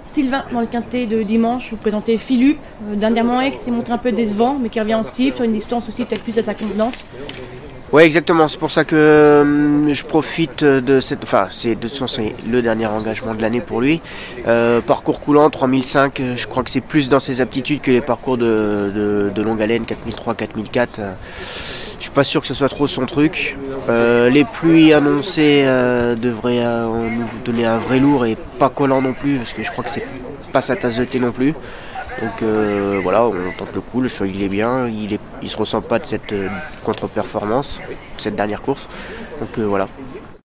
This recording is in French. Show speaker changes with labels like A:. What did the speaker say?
A: Sylvain, dans le quintet de dimanche, vous présentez Philippe. Dernièrement, Aix s'est montré un peu décevant, mais qui revient en skip, sur une distance aussi peut-être plus à sa convenance.
B: Ouais, exactement. C'est pour ça que je profite de cette. Enfin, c'est le dernier engagement de l'année pour lui. Parcours coulant 3005. Je crois que c'est plus dans ses aptitudes que les parcours de longue haleine 4003, 4004. Je suis pas sûr que ce soit trop son truc. Les pluies annoncées devraient nous donner un vrai lourd et pas collant non plus, parce que je crois que c'est pas sa tasse de thé non plus. Donc voilà, on tente le coup, le choix il est bien, il se ressent pas de cette contre-performance, de cette dernière course. Donc voilà.